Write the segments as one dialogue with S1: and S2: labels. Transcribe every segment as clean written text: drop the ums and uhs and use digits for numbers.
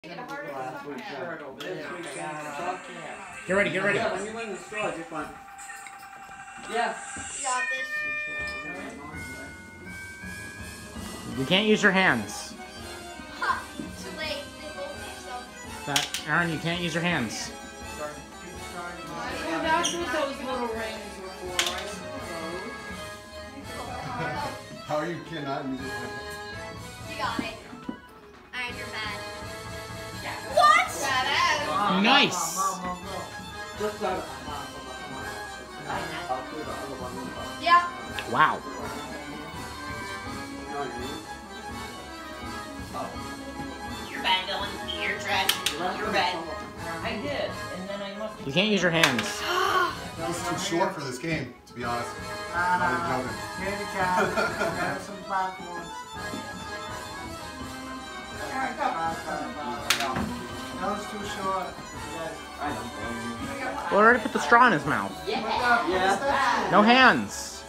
S1: Get ready, get ready.
S2: Yeah, when you win the straw, just one. Yeah.
S3: You got this.
S1: You can't use your hands.
S3: Ha! Too late. They both do stuff.
S1: Aaron, you can't use your hands.
S4: And that's what those little rings were for, I suppose.
S5: How you cannot use it?
S3: You got it. And you're bad. What? Badass.
S1: Nice.
S2: Just
S3: Yeah.
S1: Wow.
S6: You're bad, Dylan. You're trash. You're bad. I did, and then I must.
S1: You can't use your hands.
S5: This is too short for this game, to be honest.
S4: Candy cow. Grab some platforms. That was too short.
S1: Well, I already put the straw in his mouth.
S6: Yeah.
S1: No hands.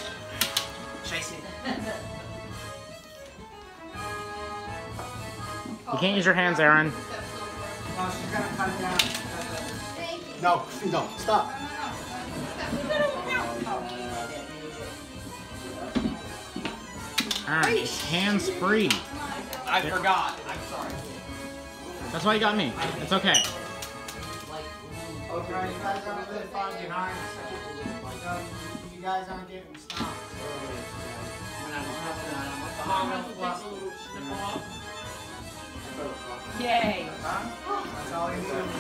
S1: You can't use your hands, Aaron.
S4: Oh, she's gonna cut it down.
S3: Thank you.
S5: No, no, stop.
S1: Aaron, it's hands free.
S6: I forgot. I'm sorry.
S1: That's why you got me. It's okay.
S4: Okay, you guys aren't really far behind. So, you guys aren't getting stopped.
S6: Yay.
S4: That's all you need.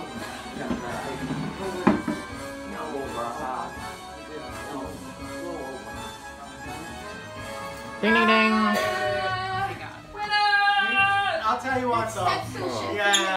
S1: Ding, ding, ding.
S4: I'll tell you what though.
S3: Exception shit.
S4: Yeah.